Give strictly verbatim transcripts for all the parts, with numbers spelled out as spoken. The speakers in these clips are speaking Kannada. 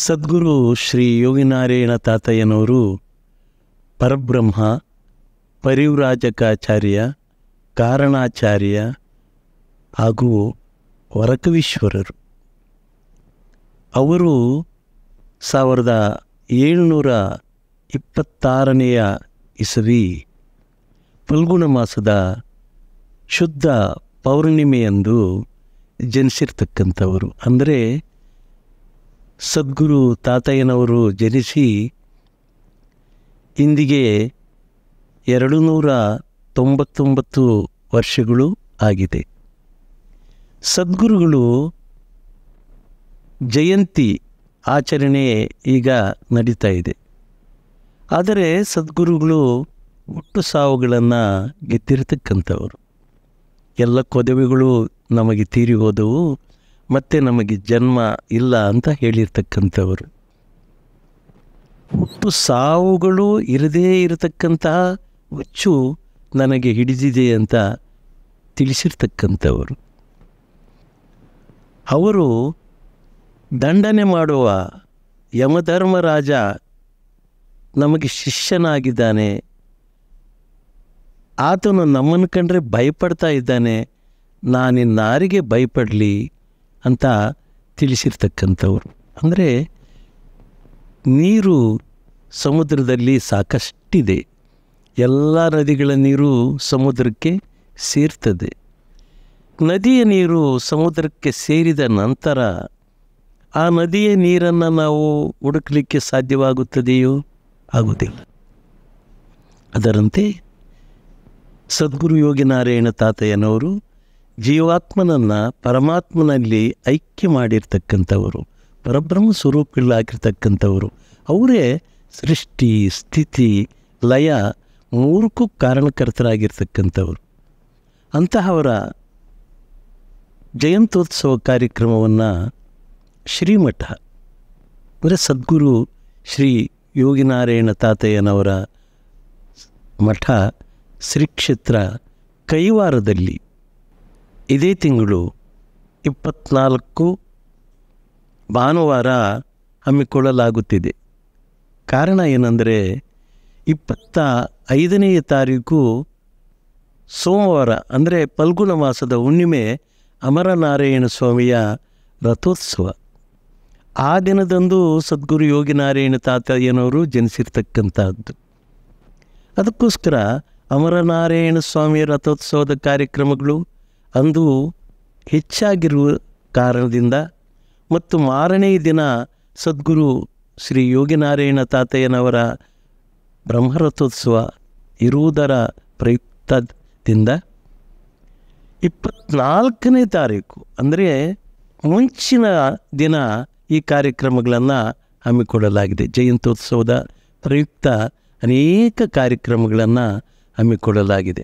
ಸದ್ಗುರು ಶ್ರೀ ಯೋಗಿನಾರಾಯಣ ತಾತಯ್ಯನವರು ಪರಬ್ರಹ್ಮ, ಪರಿವ್ರಾಜಕಾಚಾರ್ಯ, ಕಾರಣಾಚಾರ್ಯ ಹಾಗೂ ವರಕವೀಶ್ವರರು. ಅವರು ಸಾವಿರದ ಏಳುನೂರ ಇಪ್ಪತ್ತಾರನೆಯ ಇಸವಿ ಫಲ್ಗುಣ ಮಾಸದ ಶುದ್ಧ ಪೌರ್ಣಿಮೆಯಂದು ಜನಿಸಿರ್ತಕ್ಕಂಥವರು. ಅಂದರೆ ಸದ್ಗುರು ತಾತಯ್ಯನವರು ಜನಿಸಿ ಇಂದಿಗೆ ಎರಡು ನೂರ ತೊಂಬತ್ತೊಂಬತ್ತು ವರ್ಷಗಳು ಆಗಿದೆ. ಸದ್ಗುರುಗಳು ಜಯಂತಿ ಆಚರಣೆ ಈಗ ನಡೀತಾ ಇದೆ. ಆದರೆ ಸದ್ಗುರುಗಳು ಹುಟ್ಟು ಸಾವುಗಳನ್ನು ಗೆದ್ದಿರತಕ್ಕಂಥವರು. ಎಲ್ಲ ಕೊದವೆಗಳು ನಮಗೆ ತೀರಿ ಹೋದವು, ಮತ್ತು ನಮಗೆ ಜನ್ಮ ಇಲ್ಲ ಅಂತ ಹೇಳಿರ್ತಕ್ಕಂಥವರು. ಹುಟ್ಟು ಸಾವುಗಳು ಇರದೇ ಇರತಕ್ಕಂತಹ ಹುಚ್ಚು ನನಗೆ ಹಿಡಿದಿದೆ ಅಂತ ತಿಳಿಸಿರ್ತಕ್ಕಂಥವರು. ಅವರು ದಂಡನೆ ಮಾಡುವ ಯಮಧರ್ಮರಾಜ ನಮಗೆ ಶಿಷ್ಯನಾಗಿದ್ದಾನೆ, ಆತನು ನಮ್ಮನ್ನು ಕಂಡ್ರೆ ಭಯಪಡ್ತಾ ಇದ್ದಾನೆ, ನಾನಿನ್ನಾರಿಗೆ ಭಯಪಡಲಿ ಅಂತ ತಿಳಿಸಿರ್ತಕ್ಕಂಥವ್ರು. ಅಂದರೆ ನೀರು ಸಮುದ್ರದಲ್ಲಿ ಸಾಕಷ್ಟಿದೆ, ಎಲ್ಲ ನದಿಗಳ ನೀರು ಸಮುದ್ರಕ್ಕೆ ಸೇರ್ತದೆ. ನದಿಯ ನೀರು ಸಮುದ್ರಕ್ಕೆ ಸೇರಿದ ನಂತರ ಆ ನದಿಯ ನೀರನ್ನು ನಾವು ಹುಡುಕಲಿಕ್ಕೆ ಸಾಧ್ಯವಾಗುತ್ತದೆಯೋ? ಆಗುವುದಿಲ್ಲ. ಅದರಂತೆ ಸದ್ಗುರು ಯೋಗಿನಾರಾಯಣ ತಾತಯ್ಯನವರು ಜೀವಾತ್ಮನನ್ನು ಪರಮಾತ್ಮನಲ್ಲಿ ಐಕ್ಯ ಮಾಡಿರ್ತಕ್ಕಂಥವರು, ಪರಬ್ರಹ್ಮ ಸ್ವರೂಪಗಳಾಗಿರ್ತಕ್ಕಂಥವರು. ಅವರೇ ಸೃಷ್ಟಿ, ಸ್ಥಿತಿ, ಲಯ ಮೂರಕ್ಕೂ ಕಾರಣಕರ್ತರಾಗಿರ್ತಕ್ಕಂಥವರು. ಅಂತಹವರ ಜಯಂತ್ಯೋತ್ಸವ ಕಾರ್ಯಕ್ರಮವನ್ನು ಶ್ರೀಮಠ ಅಂದರೆ ಸದ್ಗುರು ಶ್ರೀ ಯೋಗಿನಾರಾಯಣ ತಾತಯ್ಯನವರ ಮಠ ಶ್ರೀಕ್ಷೇತ್ರ ಕೈವಾರದಲ್ಲಿ ಇದೇ ತಿಂಗಳು ಇಪ್ಪತ್ತ್ನಾಲ್ಕು ಭಾನುವಾರ ಹಮ್ಮಿಕೊಳ್ಳಲಾಗುತ್ತಿದೆ. ಕಾರಣ ಏನೆಂದರೆ, ಇಪ್ಪತ್ತ ಐದನೆಯ ತಾರೀಕು ಸೋಮವಾರ ಅಂದರೆ ಫಲ್ಗುಣ ಮಾಸದ ಹುಣ್ಣಿಮೆ ಅಮರನಾರಾಯಣ ಸ್ವಾಮಿಯ ರಥೋತ್ಸವ. ಆ ದಿನದಂದು ಸದ್ಗುರು ಯೋಗಿನಾರಾಯಣ ತಾತಯ್ಯನವರು ಜನಿಸಿರ್ತಕ್ಕಂಥದ್ದು. ಅದಕ್ಕೋಸ್ಕರ ಅಮರನಾರಾಯಣ ಸ್ವಾಮಿಯ ರಥೋತ್ಸವದ ಕಾರ್ಯಕ್ರಮಗಳು ಅಂದು ಹೆಚ್ಚಾಗಿರುವ ಕಾರಣದಿಂದ ಮತ್ತು ಮಾರನೇ ದಿನ ಸದ್ಗುರು ಶ್ರೀ ಯೋಗಿನಾರಾಯಣ ತಾತಯ್ಯನವರ ಬ್ರಹ್ಮರಥೋತ್ಸವ ಇರುವುದರ ಪ್ರಯುಕ್ತದಿಂದ ಇಪ್ಪತ್ತ್ನಾಲ್ಕನೇ ತಾರೀಕು ಅಂದರೆ ಮುಂಚಿನ ದಿನ ಈ ಕಾರ್ಯಕ್ರಮಗಳನ್ನು ಹಮ್ಮಿಕೊಳ್ಳಲಾಗಿದೆ. ಜಯಂತ್ಯೋತ್ಸವದ ಪ್ರಯುಕ್ತ ಅನೇಕ ಕಾರ್ಯಕ್ರಮಗಳನ್ನು ಹಮ್ಮಿಕೊಳ್ಳಲಾಗಿದೆ.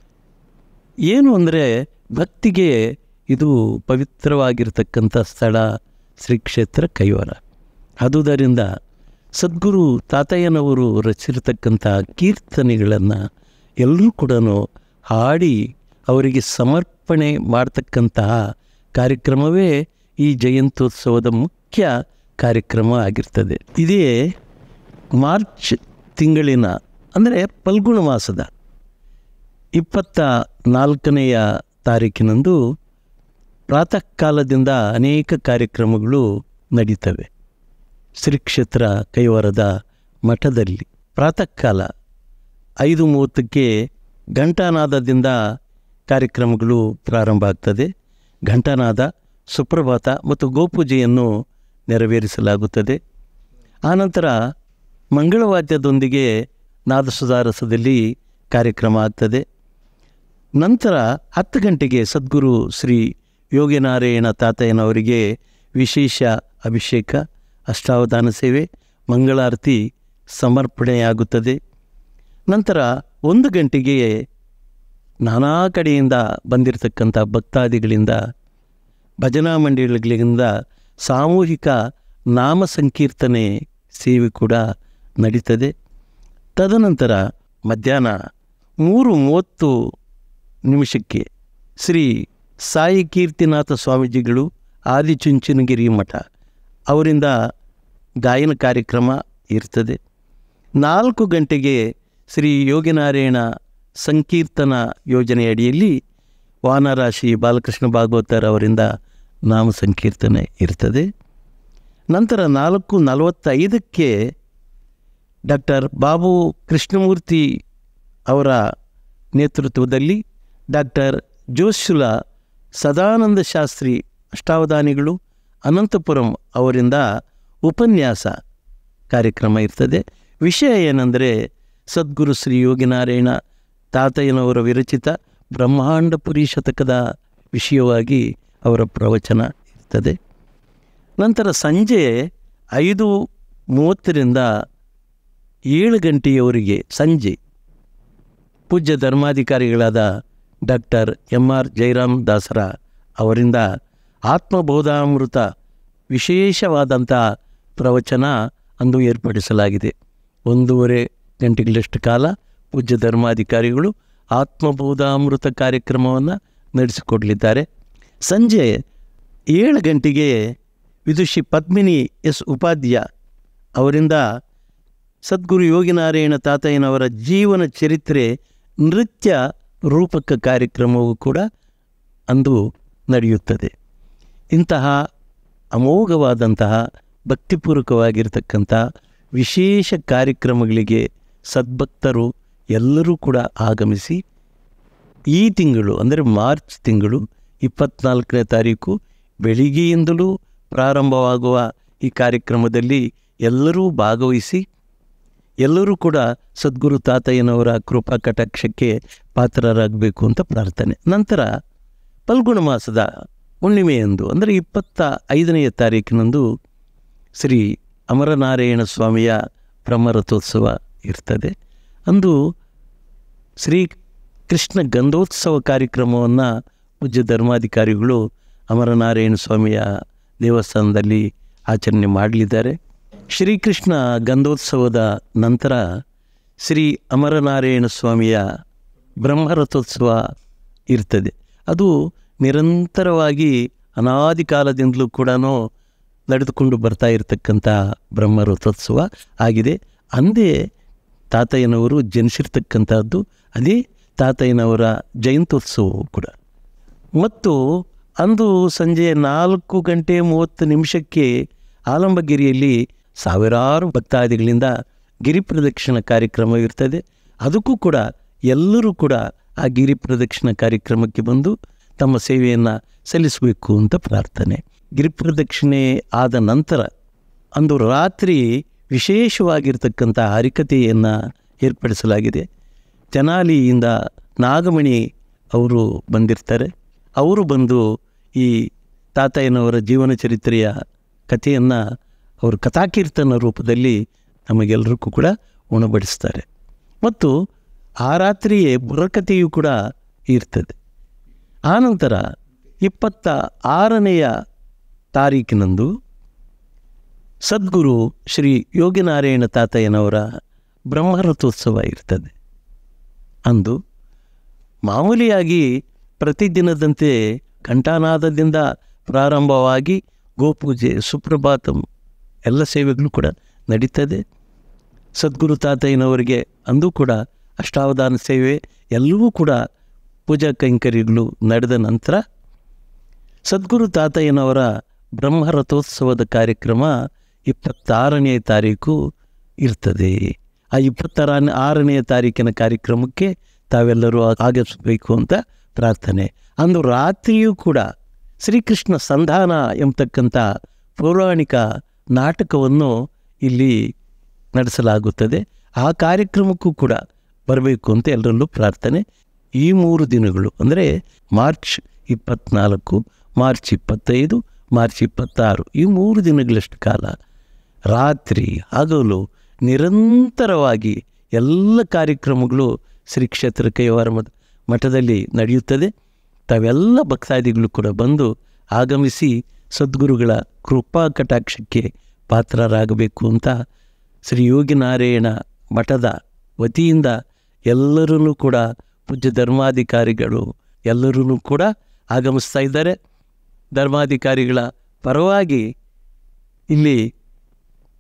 ಏನು ಅಂದರೆ, ಭಕ್ತಿಗೆ ಇದು ಪವಿತ್ರವಾಗಿರ್ತಕ್ಕಂಥ ಸ್ಥಳ ಶ್ರೀಕ್ಷೇತ್ರ ಕೈವಾರ. ಆದುದರಿಂದ ಸದ್ಗುರು ತಾತಯ್ಯನವರು ರಚಿಸಿರ್ತಕ್ಕಂಥ ಕೀರ್ತನೆಗಳನ್ನು ಎಲ್ಲರೂ ಕೂಡ ಹಾಡಿ ಅವರಿಗೆ ಸಮರ್ಪಣೆ ಮಾಡ್ತಕ್ಕಂತಹ ಕಾರ್ಯಕ್ರಮವೇ ಈ ಜಯಂತ್ಯೋತ್ಸವದ ಮುಖ್ಯ ಕಾರ್ಯಕ್ರಮ ಆಗಿರ್ತದೆ. ಇದೇ ಮಾರ್ಚ್ ತಿಂಗಳಿನ ಅಂದರೆ ಫಲ್ಗುಣ ಮಾಸದ ಇಪ್ಪತ್ತ ನಾಲ್ಕನೆಯ ತಾರೀಕಿನಂದು ಪ್ರಾತಃ ಕಾಲದಿಂದ ಅನೇಕ ಕಾರ್ಯಕ್ರಮಗಳು ನಡೀತವೆ. ಶ್ರೀಕ್ಷೇತ್ರ ಕೈವಾರದ ಮಠದಲ್ಲಿ ಪ್ರಾತಃ ಕಾಲ ಐದು ಮೂವತ್ತಕ್ಕೆ ಘಂಟಾನಾದದಿಂದ ಕಾರ್ಯಕ್ರಮಗಳು ಪ್ರಾರಂಭ ಆಗ್ತದೆ. ಘಂಟಾನಾದ, ಸುಪ್ರಭಾತ ಮತ್ತು ಗೋಪೂಜೆಯನ್ನು ನೆರವೇರಿಸಲಾಗುತ್ತದೆ. ಆನಂತರ ಮಂಗಳವಾದ್ಯದೊಂದಿಗೆ ನಾದಸುಧಾರಸದಲ್ಲಿ ಕಾರ್ಯಕ್ರಮ ಆಗ್ತದೆ. ನಂತರ ಹತ್ತು ಗಂಟೆಗೆ ಸದ್ಗುರು ಶ್ರೀ ಯೋಗಿನಾರಾಯಣ ತಾತಯ್ಯನವರಿಗೆ ವಿಶೇಷ ಅಭಿಷೇಕ, ಅಷ್ಟಾವಧಾನ ಸೇವೆ, ಮಂಗಳಾರತಿ ಸಮರ್ಪಣೆಯಾಗುತ್ತದೆ. ನಂತರ ಒಂದು ಗಂಟೆಗೆ ನಾನಾ ಕಡೆಯಿಂದ ಬಂದಿರತಕ್ಕಂಥ ಭಕ್ತಾದಿಗಳಿಂದ, ಭಜನಾ ಮಂಡಳಿಗಳಿಂದ ಸಾಮೂಹಿಕ ನಾಮ ಸಂಕೀರ್ತನೆ ಸೇವೆ ಕೂಡ ನಡೀತದೆ. ತದನಂತರ ಮಧ್ಯಾಹ್ನ ಮೂರು ಮೂವತ್ತು ನಿಮಿಷಕ್ಕೆ ಶ್ರೀ ಸಾಯಿ ಕೀರ್ತಿನಾಥ ಸ್ವಾಮೀಜಿಗಳು ಆದಿಚುಂಚನಗಿರಿ ಮಠ ಅವರಿಂದ ಗಾಯನ ಕಾರ್ಯಕ್ರಮ ಇರ್ತದೆ. ನಾಲ್ಕು ಗಂಟೆಗೆ ಶ್ರೀ ಯೋಗಿನಾರಾಯಣ ಸಂಕೀರ್ತನ ಯೋಜನೆಯಡಿಯಲ್ಲಿ ವಾನರಾಶಿ ಬಾಲಕೃಷ್ಣ ಭಾಗವತರ್ ಅವರಿಂದ ನಾಮ ಸಂಕೀರ್ತನೆ ಇರ್ತದೆ. ನಂತರ ನಾಲ್ಕು ನಲವತ್ತೈದಕ್ಕೆ ಡಾಕ್ಟರ್ ಬಾಬು ಕೃಷ್ಣಮೂರ್ತಿ ಅವರ ನೇತೃತ್ವದಲ್ಲಿ ಡಾಕ್ಟರ್ ಜೋಶುಲ ಸದಾನಂದ ಶಾಸ್ತ್ರಿ ಅಷ್ಟಾವಧಾನಿಗಳು ಅನಂತಪುರಂ ಅವರಿಂದ ಉಪನ್ಯಾಸ ಕಾರ್ಯಕ್ರಮ ಇರ್ತದೆ. ವಿಷಯ ಏನೆಂದರೆ ಸದ್ಗುರು ಶ್ರೀ ಯೋಗಿನಾರಾಯಣ ತಾತಯ್ಯನವರ ವಿರಚಿತ ಬ್ರಹ್ಮಾಂಡಪುರಿ ಶತಕದ ವಿಷಯವಾಗಿ ಅವರ ಪ್ರವಚನ ಇರ್ತದೆ. ನಂತರ ಸಂಜೆ ಐದು ಮೂವತ್ತರಿಂದ ಏಳು ಗಂಟೆಯವರೆಗೆ ಸಂಜೆ ಪೂಜ್ಯ ಧರ್ಮಾಧಿಕಾರಿಗಳಾದ ಡಾಕ್ಟರ್ ಎಂ ಆರ್ ಜಯರಾಮ್ ದಾಸರ ಅವರಿಂದ ಆತ್ಮಬೋಧಾಮೃತ ವಿಶೇಷವಾದಂಥ ಪ್ರವಚನ ಅಂದು ಏರ್ಪಡಿಸಲಾಗಿದೆ. ಒಂದೂವರೆ ಗಂಟೆಗಳಷ್ಟು ಕಾಲ ಪೂಜ್ಯ ಧರ್ಮಾಧಿಕಾರಿಗಳು ಆತ್ಮಬೋಧಾಮೃತ ಕಾರ್ಯಕ್ರಮವನ್ನು ನಡೆಸಿಕೊಡಲಿದ್ದಾರೆ. ಸಂಜೆ ಏಳು ಗಂಟೆಗೆ ವಿದುಷಿ ಪದ್ಮಿನಿ ಎಸ್ ಉಪಾಧ್ಯ ಅವರಿಂದ ಸದ್ಗುರು ಯೋಗಿನಾರಾಯಣ ತಾತಯ್ಯನವರ ಜೀವನ ಚರಿತ್ರೆ ನೃತ್ಯ ರೂಪಕ ಕಾರ್ಯಕ್ರಮವೂ ಕೂಡ ಅಂದು ನಡೆಯುತ್ತದೆ. ಇಂತಹ ಅಮೋಘವಾದಂತಹ ಭಕ್ತಿಪೂರ್ವಕವಾಗಿರ್ತಕ್ಕಂಥ ವಿಶೇಷ ಕಾರ್ಯಕ್ರಮಗಳಿಗೆ ಸದ್ಭಕ್ತರು ಎಲ್ಲರೂ ಕೂಡ ಆಗಮಿಸಿ ಈ ತಿಂಗಳು ಅಂದರೆ ಮಾರ್ಚ್ ತಿಂಗಳು ಇಪ್ಪತ್ತ್ನಾಲ್ಕನೇ ತಾರೀಕು ಬೆಳಿಗ್ಗೆಯಿಂದಲೂ ಪ್ರಾರಂಭವಾಗುವ ಈ ಕಾರ್ಯಕ್ರಮದಲ್ಲಿ ಎಲ್ಲರೂ ಭಾಗವಹಿಸಿ ಎಲ್ಲರೂ ಕೂಡ ಸದ್ಗುರು ತಾತಯ್ಯನವರ ಕೃಪಾ ಕಟಾಕ್ಷಕ್ಕೆ ಪಾತ್ರರಾಗಬೇಕು ಅಂತ ಪ್ರಾರ್ಥನೆ. ನಂತರ ಫಲ್ಗುಣ ಮಾಸದ ಹುಣ್ಣಿಮೆಯಂದು ಅಂದರೆ ಇಪ್ಪತ್ತ ಐದನೆಯ ತಾರೀಕಿನಂದು ಶ್ರೀ ಅಮರನಾರಾಯಣ ಸ್ವಾಮಿಯ ಬ್ರಹ್ಮರಥೋತ್ಸವ ಇರ್ತದೆ. ಅಂದು ಶ್ರೀ ಕೃಷ್ಣ ಗಂಧೋತ್ಸವ ಕಾರ್ಯಕ್ರಮವನ್ನು ಪೂಜ್ಯ ಧರ್ಮಾಧಿಕಾರಿಗಳು ಅಮರನಾರಾಯಣ ಸ್ವಾಮಿಯ ದೇವಸ್ಥಾನದಲ್ಲಿ ಆಚರಣೆ ಮಾಡಲಿದ್ದಾರೆ. ಶ್ರೀಕೃಷ್ಣ ಗಂಧೋತ್ಸವದ ನಂತರ ಶ್ರೀ ಅಮರನಾರಾಯಣ ಸ್ವಾಮಿಯ ಬ್ರಹ್ಮರಥೋತ್ಸವ ಇರ್ತದೆ. ಅದು ನಿರಂತರವಾಗಿ ಅನಾದಿ ಕಾಲದಿಂದಲೂ ಕೂಡ ನಡೆದುಕೊಂಡು ಬರ್ತಾ ಇರತಕ್ಕಂಥ ಬ್ರಹ್ಮರಥೋತ್ಸವ ಆಗಿದೆ. ಅಂದೇ ತಾತಯ್ಯನವರು ಜನಿಸಿರ್ತಕ್ಕಂಥದ್ದು, ಅದೇ ತಾತಯ್ಯನವರ ಜಯಂತ್ಯೋತ್ಸವವು ಕೂಡ. ಮತ್ತು ಅಂದು ಸಂಜೆ ನಾಲ್ಕು ಗಂಟೆ ಮೂವತ್ತು ನಿಮಿಷಕ್ಕೆ ಆಲಂಬಗಿರಿಯಲ್ಲಿ ಸಾವಿರಾರು ಭಕ್ತಾದಿಗಳಿಂದ ಗಿರಿ ಪ್ರದಕ್ಷಿಣ ಕಾರ್ಯಕ್ರಮ ಇರ್ತದೆ. ಅದಕ್ಕೂ ಕೂಡ ಎಲ್ಲರೂ ಕೂಡ ಆ ಗಿರಿ ಪ್ರದಕ್ಷಿಣ ಕಾರ್ಯಕ್ರಮಕ್ಕೆ ಬಂದು ತಮ್ಮ ಸೇವೆಯನ್ನು ಸಲ್ಲಿಸಬೇಕು ಅಂತ ಪ್ರಾರ್ಥನೆ. ಗಿರಿ ಪ್ರದಕ್ಷಿಣೆ ಆದ ನಂತರ ಅಂದು ರಾತ್ರಿ ವಿಶೇಷವಾಗಿರ್ತಕ್ಕಂಥ ಹರಿಕಥೆಯನ್ನು ಏರ್ಪಡಿಸಲಾಗಿದೆ. ತೆನಾಲಿಯಿಂದ ನಾಗಮಣಿ ಅವರು ಬಂದಿರ್ತಾರೆ. ಅವರು ಬಂದು ಈ ತಾತಯ್ಯನವರ ಜೀವನ ಚರಿತ್ರೆಯ ಕಥೆಯನ್ನು ಅವರು ಕಥಾಕೀರ್ತನ ರೂಪದಲ್ಲಿ ನಮಗೆಲ್ಲರಿಗೂ ಕೂಡ ಉಣಬಡಿಸ್ತಾರೆ. ಮತ್ತು ಆ ರಾತ್ರಿಯೇ ಬುರ್ರಕಥೆಯೂ ಕೂಡ ಇರ್ತದೆ. ಆನಂತರ ಇಪ್ಪತ್ತ ಆರನೆಯ ತಾರೀಕಿನಂದು ಸದ್ಗುರು ಶ್ರೀ ಯೋಗಿನಾರಾಯಣ ತಾತಯ್ಯನವರ ಬ್ರಹ್ಮರಥೋತ್ಸವ ಇರ್ತದೆ. ಅಂದು ಮಾಮೂಲಿಯಾಗಿ ಪ್ರತಿದಿನದಂತೆ ಘಂಟಾನಾದದಿಂದ ಪ್ರಾರಂಭವಾಗಿ ಗೋಪೂಜೆ, ಸುಪ್ರಭಾತಂ ಎಲ್ಲ ಸೇವೆಗಳು ಕೂಡ ನಡೀತದೆ. ಸದ್ಗುರು ತಾತಯ್ಯನವರಿಗೆ ಅಂದು ಕೂಡ ಅಷ್ಟಾವಧಾನ ಸೇವೆ ಎಲ್ಲವೂ ಕೂಡ ಪೂಜಾ ಕೈಂಕರ್ಯಗಳು ನಡೆದ ನಂತರ ಸದ್ಗುರು ತಾತಯ್ಯನವರ ಬ್ರಹ್ಮರಥೋತ್ಸವದ ಕಾರ್ಯಕ್ರಮ ಇಪ್ಪತ್ತಾರನೆಯ ತಾರೀಕು ಇರ್ತದೆ. ಆ ಇಪ್ಪತ್ತಾರ ಆರನೆಯ ತಾರೀಕಿನ ಕಾರ್ಯಕ್ರಮಕ್ಕೆ ತಾವೆಲ್ಲರೂ ಆಗಮಿಸಬೇಕು ಅಂತ ಪ್ರಾರ್ಥನೆ. ಅಂದು ರಾತ್ರಿಯೂ ಕೂಡ ಶ್ರೀಕೃಷ್ಣ ಸಂಧಾನ ಎಂಬತಕ್ಕಂಥ ಪೌರಾಣಿಕ ನಾಟಕವನ್ನು ಇಲ್ಲಿ ನಡೆಸಲಾಗುತ್ತದೆ. ಆ ಕಾರ್ಯಕ್ರಮಕ್ಕೂ ಕೂಡ ಬರಬೇಕು ಅಂತ ಎಲ್ಲರಲ್ಲೂ ಪ್ರಾರ್ಥನೆ. ಈ ಮೂರು ದಿನಗಳು ಅಂದರೆ ಮಾರ್ಚ್ ಇಪ್ಪತ್ತ್ನಾಲ್ಕು, ಮಾರ್ಚ್ ಇಪ್ಪತ್ತೈದು, ಮಾರ್ಚ್ ಇಪ್ಪತ್ತಾರು ಈ ಮೂರು ದಿನಗಳಷ್ಟು ಕಾಲ ರಾತ್ರಿ ಹಗಲು ನಿರಂತರವಾಗಿ ಎಲ್ಲ ಕಾರ್ಯಕ್ರಮಗಳು ಶ್ರೀ ಕ್ಷೇತ್ರ ಕೈವಾರ ಮಠದಲ್ಲಿ ನಡೆಯುತ್ತದೆ. ತಾವೆಲ್ಲ ಭಕ್ತಾದಿಗಳು ಕೂಡ ಬಂದು ಆಗಮಿಸಿ ಸದ್ಗುರುಗಳ ಕೃಪಾ ಕಟಾಕ್ಷಕ್ಕೆ ಪಾತ್ರರಾಗಬೇಕು ಅಂತ ಶ್ರೀ ಯೋಗಿನಾರಾಯಣ ಮಠದ ವತಿಯಿಂದ ಎಲ್ಲರೂ ಕೂಡ ಪೂಜ್ಯ ಧರ್ಮಾಧಿಕಾರಿಗಳು ಎಲ್ಲರೂ ಕೂಡ ಆಗಮಿಸ್ತಾ ಇದ್ದಾರೆ. ಧರ್ಮಾಧಿಕಾರಿಗಳ ಪರವಾಗಿ ಇಲ್ಲಿ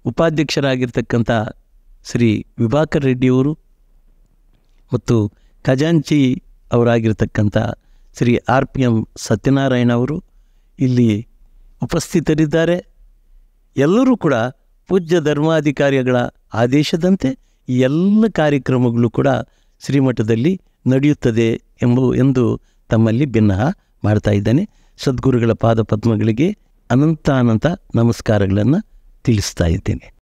ಉಪಾಧ್ಯಕ್ಷರಾಗಿರ್ತಕ್ಕಂಥ ಶ್ರೀ ವಿಭಾಕರ್ ರೆಡ್ಡಿಯವರು ಮತ್ತು ಖಜಾಂಚಿ ಅವರಾಗಿರ್ತಕ್ಕಂಥ Shri R P M Satyanarayana ಅವರು ಇಲ್ಲಿ ಉಪಸ್ಥಿತರಿದ್ದಾರೆ. ಎಲ್ಲರೂ ಕೂಡ ಪೂಜ್ಯ ಧರ್ಮಾಧಿಕಾರಿಗಳ ಆದೇಶದಂತೆ ಈ ಎಲ್ಲ ಕಾರ್ಯಕ್ರಮಗಳು ಕೂಡ ಶ್ರೀಮಠದಲ್ಲಿ ನಡೆಯುತ್ತದೆ ಎಂಬು ಎಂದು ತಮ್ಮಲ್ಲಿ ಭಿನ್ನಹ ಮಾಡ್ತಾ ಇದ್ದಾನೆ. ಸದ್ಗುರುಗಳ ಪಾದ ಪದ್ಮಗಳಿಗೆ ಅನಂತ ಅನಂತ ನಮಸ್ಕಾರಗಳನ್ನು ತಿಳಿಸ್ತಾ ಇದ್ದೇನೆ.